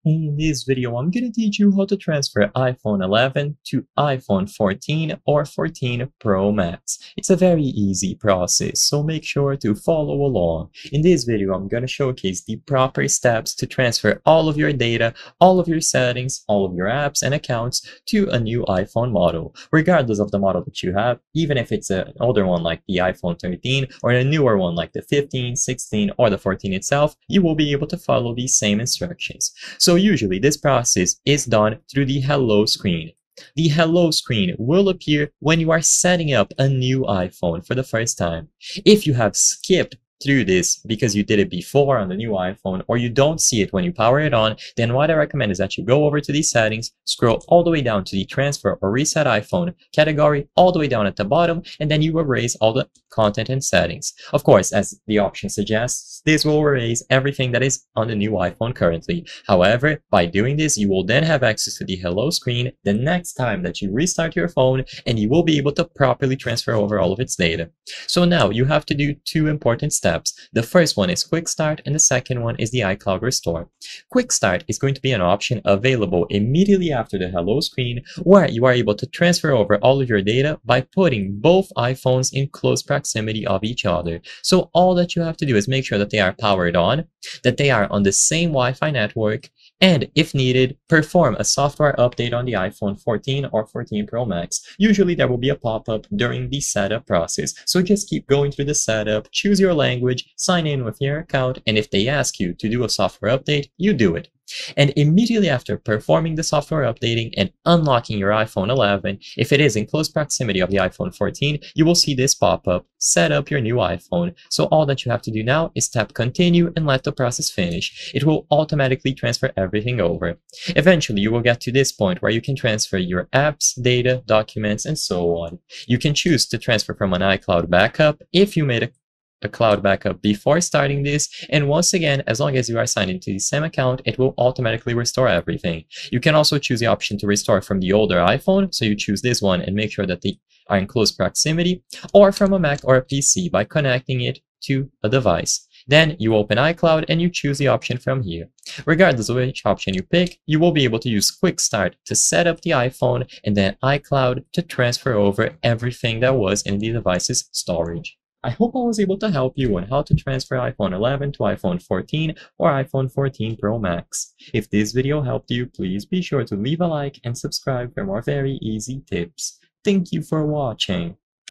In this video, I'm going to teach you how to transfer iPhone 11 to iPhone 14 or 14 Pro Max. It's a very easy process, so make sure to follow along. In this video, I'm going to showcase the proper steps to transfer all of your data, all of your settings, all of your apps and accounts to a new iPhone model, regardless of the model that you have, even if it's an older one like the iPhone 13 or a newer one like the 15, 16, or the 14 itself, you will be able to follow these same instructions. So usually this process is done through the hello screen. The hello screen will appear when you are setting up a new iPhone for the first time. If you have skipped through this because you did it before on the new iPhone, or you don't see it when you power it on, then what I recommend is that you go over to these settings, scroll all the way down to the transfer or reset iPhone category, all the way down at the bottom, and then you erase all the content and settings. Of course, as the option suggests, this will erase everything that is on the new iPhone currently. However, by doing this, you will then have access to the hello screen the next time that you restart your phone, and you will be able to properly transfer over all of its data. So now you have to do two important steps. The first one is Quick Start, and the second one is the iCloud Restore. Quick Start is going to be an option available immediately after the hello screen, where you are able to transfer over all of your data by putting both iPhones in close proximity of each other. So all that you have to do is make sure that they are powered on, that they are on the same Wi-Fi network, and if needed, perform a software update on the iPhone 14 or 14 Pro Max. Usually there will be a pop-up during the setup process, so just keep going through the setup, choose your language, sign in with your account, and if they ask you to do a software update, you do it. And immediately after performing the software updating and unlocking your iPhone 11, if it is in close proximity of the iPhone 14, you will see this pop up, set up your new iPhone. So all that you have to do now is tap continue and let the process finish. It will automatically transfer everything over. Eventually, you will get to this point where you can transfer your apps, data, documents, and so on. You can choose to transfer from an iCloud backup if you made a cloud backup before starting this, and once again, as long as you are signed into the same account, it will automatically restore everything. You can also choose the option to restore from the older iPhone, so you choose this one and make sure that they are in close proximity, or from a Mac or a PC by connecting it to a device. Then you open iCloud and you choose the option from here. Regardless of which option you pick, you will be able to use Quick Start to set up the iPhone and then iCloud to transfer over everything that was in the device's storage. I hope I was able to help you on how to transfer iPhone 11 to iPhone 14 or iPhone 14 Pro Max. If this video helped you, please be sure to leave a like and subscribe for more very easy tips. Thank you for watching.